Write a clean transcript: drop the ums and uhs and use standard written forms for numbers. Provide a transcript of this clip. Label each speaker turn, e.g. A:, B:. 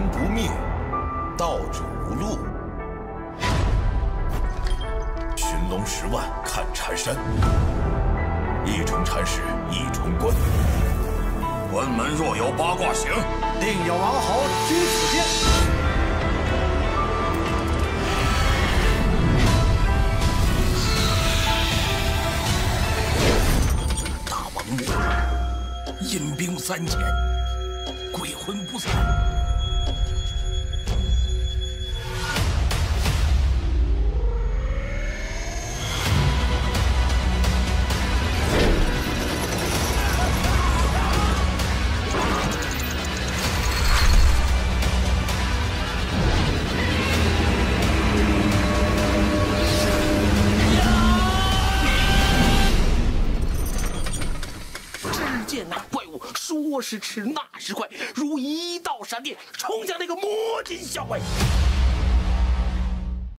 A: 不灭，道者无路。寻龙10万看缠山，一重缠石一重关。关门若有八卦醒，
B: 定有王侯居此间。
A: 大王墓，阴兵3000，鬼魂不散。
C: 说时迟，那时快，如一道闪电冲向那个魔金校尉。